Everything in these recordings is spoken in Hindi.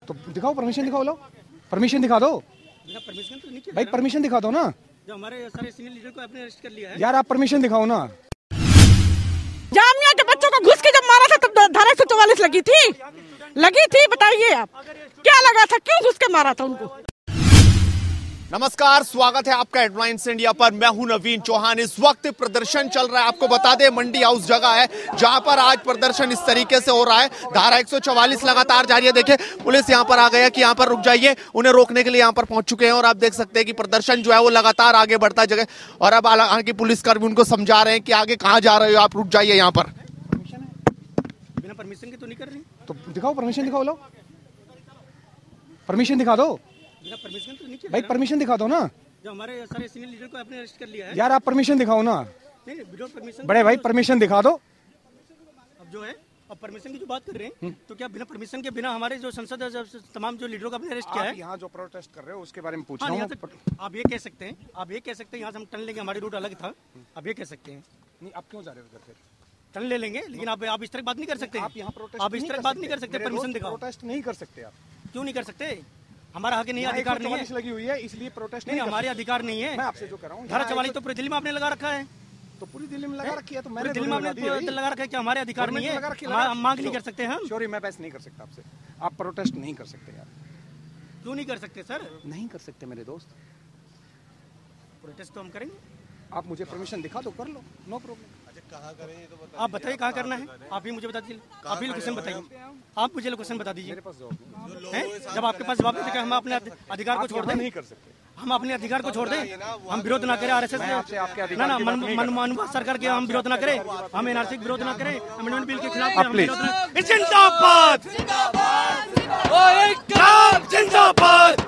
तो दिखाओ, परमिशन दिखाओ, लो परमिशन दिखा दो। बिना परमिशन तो नहीं किया भाई परमिशन दिखा दो ना। जो हमारे सारे सीनियर लीडर को आपने अरेस्ट कर लिया है। यार आप परमिशन दिखाओ ना। जामिया के बच्चों को घुस के जब मारा था तब धारा 144 लगी थी। बताइए आप क्या लगा था, क्यों घुस के मारा था उनको? नमस्कार, स्वागत है आपका हेडलाइंस इंडिया पर। मैं हूं नवीन चौहान। इस वक्त प्रदर्शन चल रहा है। आपको बता दें, मंडी हाउस जगह है जहां पर आज प्रदर्शन इस तरीके से हो रहा है। धारा 144 लगातार जारी है। देखिए, पुलिस यहां पर आ गया कि यहां पर रुक जाइए। उन्हें रोकने के लिए यहां पर पहुंच चुके हैं और आप देख सकते हैं कि प्रदर्शन जो है वो लगातार आगे बढ़ता है जगह। और अब आगे पुलिसकर्मी उनको समझा रहे हैं कि आगे कहाँ जा रहे हो, आप रुक जाइए यहाँ पर। बिना परमिशन के तो नहीं कर रही। तो दिखाओ, परमिशन दिखाओ, लो परमिशन दिखा दो। बिना परमिशन तो नहीं किया। भाई परमिशन दिखा दो ना। जो हमारे सारे सीनियर लीडर को आपने अरेस्ट कर लिया है। यार आप परमिशन दिखाओ ना। नहीं, विदाउट परमिशन। बड़े भाई परमिशन दिखा दो। अब जो है, अब परमिशन की जो बात कर रहे हैं, तो क्या बिना परमिशन के, बिना हमारे जो संसद तमाम जो लीडरों को आपने अरेस्ट किया है? यहाँ जो प्रोटेस्ट कर रहे हो उसके बारे में पूछ हाँ, रहा यहाँ हूँ। से आप ये कह सकते हैं, यहाँ से हम टर्न लेंगे, हमारी रूट अलग था। आप ये कह सकते हैं। नहीं, आप क्यों जा रहे हो उधर? फिर टर्न ले लेंगे, लेकिन आप इस तरह बात नहीं कर सकते। आप यहाँ प्रोटेस्ट आप इस तरह बात नहीं कर सकते। परमिशन दिखाओ। प्रोटेस्ट नहीं कर सकते आप। क्यों नहीं कर सकते? हमारा हक नहीं है, अधिकार नहीं है। लगी हुई है इसलिए प्रोटेस्ट नहीं, हमारे अधिकार नहीं है। मैं आपसे जो कर रहा हूँ, धारा 44 तो पूरी दिल्ली में आपने लगा रखा है। तो पूरी दिल्ली में लगा रखी है, तो पूरी मैंने दिल्ली में आपने लगा रखा है। क्या हमारे अधिकार नहीं है? हम मांग नहीं कर सकते हम? सॉरी, मैं बहस नहीं कर सकता आपसे। आप प्रोटेस्ट नहीं कर सकते यार। क्यों नहीं कर सकते सर? नहीं कर सकते मेरे दोस्त। प्रोटेस्ट तो हम करेंगे। आप मुझे परमिशन दिखा दो, कर लो, नो प्रॉब्लम। आप बताइए कहाँ करना है? आप ही मुझे बता दीजिए। आप ही लोकेशन बताइए। आप मुझे लोकेशन बता दीजिए। जब आपके पास जवाब नहीं, हम अपने अधिकार को छोड़ दें। नहीं कर सकते। हम अपने अधिकार को छोड़ दें। हम विरोध ना करें आरएसएस ना मनमानी सरकार के। हम विरोध ना करें, हम एनआरसी विरोध ना करें, अमेंडमेंट बिल के खिलाफ हम विरोध ना करें। जिंदाबाद जिंदाबाद।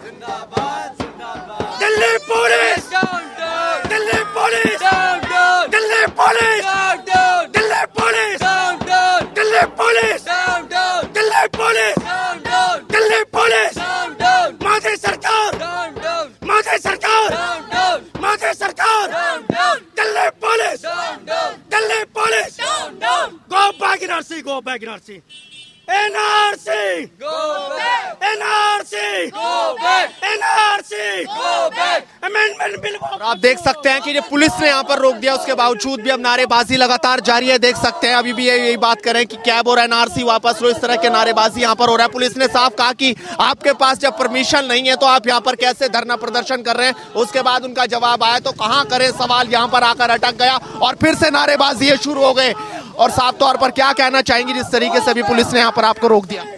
Delhi police, Delhi police, Delhi police, Delhi police, Delhi police, Delhi police, Delhi police, Modi सरकार, मोदी सरकार, मोदी सरकार, Delhi police, Delhi police, go back NRC, go back NRC, NRC, NRC, NRC, amendment bill. आप देख सकते हैं कि ये पुलिस ने यहाँ पर रोक दिया, उसके बावजूद भी अब नारेबाजी लगातार जारी है। देख सकते हैं अभी भी यही बात करें कि कैब और एनआरसी वापस लो, इस तरह के नारेबाजी यहाँ पर हो रहा है। पुलिस ने साफ कहा कि आपके पास जब परमिशन नहीं है तो आप यहाँ पर कैसे धरना प्रदर्शन कर रहे हैं। उसके बाद उनका जवाब आया तो कहाँ करें सवाल, यहाँ पर आकर अटक गया और फिर से नारेबाजी शुरू हो गए। और साफ तौर पर क्या कहना चाहेंगे जिस तरीके से अभी पुलिस ने यहाँ पर आपको रोक दिया?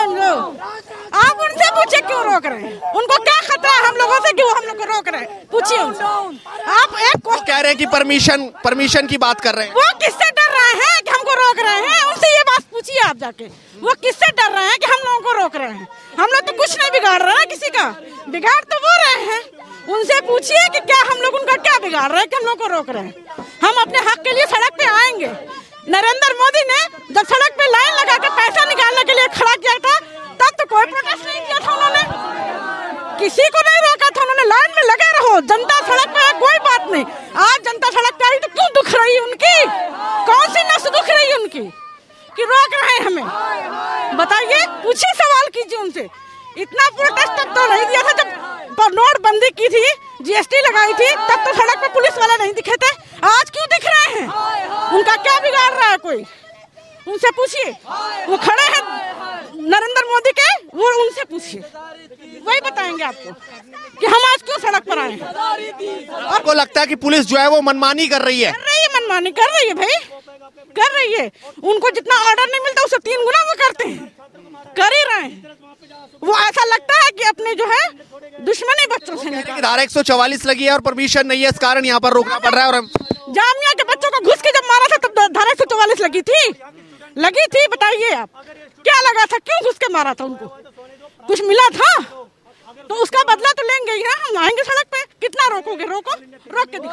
आप उनसे पूछे क्यों रोक रहे हैं? उनको क्या खतरा है हम लोगों से, क्यों हम लोग को रोक रहे हैं? पूछिए उनसे। आप एक वो कह रहे हैं कि परमिशन की बात कर रहे हैं। वो किससे डर रहे हैं कि हमको रोक रहे हैं? उनसे ये बात पूछिए आप जाके। वो किससे डर रहे हैं कि हम लोगों को रोक रहे हैं? हम लोग तो कुछ नहीं बिगाड़ रहे हैं किसी का, बिगाड़ तो वो रहे हैं। उनसे पूछिए कि क्या हम लोग उनका क्या बिगाड़ रहे हैं कि हम लोग को रोक रहे हैं? हम अपने हक के लिए सड़क पे आएंगे। नरेंद्र मोदी ने जब सड़क पे लाइन लगा के पैसा निकालने के लिए खड़ा किया था, तब तो कोई प्रोटेस्ट नहीं किया था उन्होंने, किसी को नहीं रोका था। उन्होंने लाइन में लगे रहो, जनता सड़क पे है, कोई बात नहीं। आज जनता सड़क पे आई तो क्यों दुख रही है उनकी? कौन सी नस दुख रही है उनकी कि रोक रहे हैं हमें? बताइए, पूछिए, सवाल कीजिए उनसे। इतना प्रोटेस्ट तब तो नहीं दिया था जब नोटबंदी की थी, जीएसटी लगाई थी, तब तो सड़क पे पुलिस वाले नहीं दिखे थे। आज क्यों दिख रहे हैं? उनका क्या बिगाड़ रहा है कोई? उनसे पूछिए। वो खड़े हैं नरेंद्र मोदी के, वो उनसे पूछिए, वही बताएंगे आपको कि हम आज क्यों सड़क पर आए। आपको लगता है कि पुलिस जो है वो मनमानी कर रही है? मनमानी कर रही है भाई, कर रही है। उनको जितना ऑर्डर नहीं मिलता उससे 3 गुना वो करते हैं, कर ही रहे हैं। वो ऐसा लगता है कि अपने जो है दुश्मनी बच्चों से नहीं। धारा 144 लगी है और परमिशन नहीं है, इस कारण यहाँ पर रोकना पड़ रहा है। और जामिया के बच्चों को घुस के जब मारा था तब धारा 144 लगी थी। बताइए आप क्या लगा था, क्यों घुस के मारा था उनको? कुछ मिला था तो उसका बदला तो लेंगे ही ना। हम आएंगे सड़क पे, कितना रोकोगे? रोको, रोक के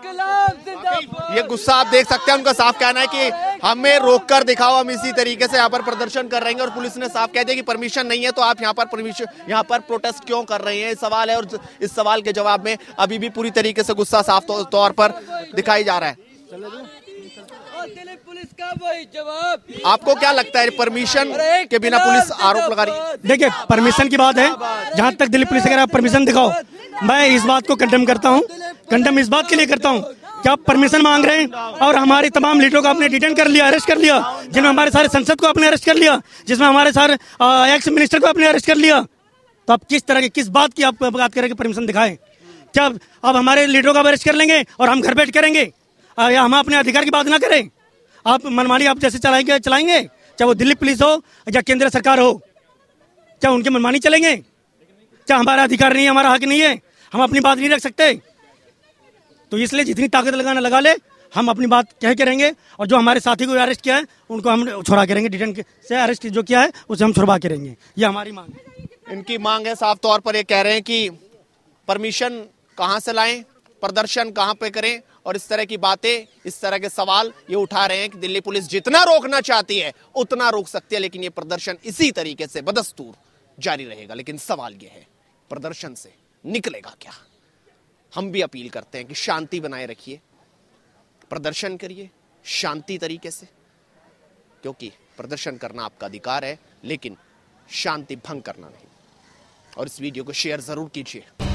दिखाओ। ये गुस्सा आप देख सकते हैं, उनका साफ कहना है कि हमें रोककर दिखाओ, हम इसी तरीके से यहाँ पर प्रदर्शन कर रहेंगे। और पुलिस ने साफ कह दिया कि परमिशन नहीं है तो आप यहाँ पर प्रोटेस्ट क्यों कर रहे हैं, सवाल है। और इस सवाल के जवाब में अभी भी पूरी तरीके से गुस्सा साफ तौर पर दिखाई जा रहा है। पुलिस का वही जवाब। आपको क्या लगता है परमिशन के बिना पुलिस आरोप लगा रही है? देखिए परमिशन की बात है, जहाँ तक दिल्ली पुलिस अगर आप परमिशन दिखाओ, मैं इस बात को कंडेम करता हूँ। कंडेम इस बात के लिए करता हूँ कि आप परमिशन मांग रहे हैं और हमारे तमाम लीडरों को आपने डिटेन कर लिया, अरेस्ट कर लिया, जिनमें हमारे सारे संसद को आपने अरेस्ट कर लिया, जिसमें हमारे सारे एक्स मिनिस्टर को आपने अरेस्ट कर लिया। तो आप किस तरह की, किस बात की आप बात करें कि परमिशन दिखाएं? क्या आप हमारे लीडरों को अरेस्ट कर लेंगे और हम घर बैठ करेंगे, या हम अपने अधिकार की बात ना करें? आप मनमानी आप जैसे चलाएंगे, चाहे वो दिल्ली पुलिस हो या केंद्र सरकार हो, क्या उनकी मनमानी चलेंगे? क्या हमारा अधिकार नहीं है, हमारा हक नहीं है, हम अपनी बात नहीं रख सकते? तो इसलिए जितनी ताकत लगाना लगा ले, हम अपनी बात कह के रहेंगे। और जो हमारे साथी को अरेस्ट किया है उनको हम छुड़ा के रहेंगे, डिटेन से अरेस्ट जो किया है उसे हम छुड़वा के रहेंगे। ये हमारी मांग है। इनकी मांग है, साफ तौर पर ये कह रहे हैं कि परमिशन कहां से लाएं, प्रदर्शन कहां पे करें, और इस तरह की बातें, इस तरह के सवाल ये उठा रहे हैं कि दिल्ली पुलिस जितना रोकना चाहती है उतना रोक सकती है, लेकिन ये प्रदर्शन इसी तरीके से बदस्तूर जारी रहेगा। लेकिन सवाल ये है, प्रदर्शन से निकलेगा क्या? हम भी अपील करते हैं कि शांति बनाए रखिए, प्रदर्शन करिए शांति तरीके से, क्योंकि प्रदर्शन करना आपका अधिकार है, लेकिन शांति भंग करना नहीं। और इस वीडियो को शेयर जरूर कीजिए।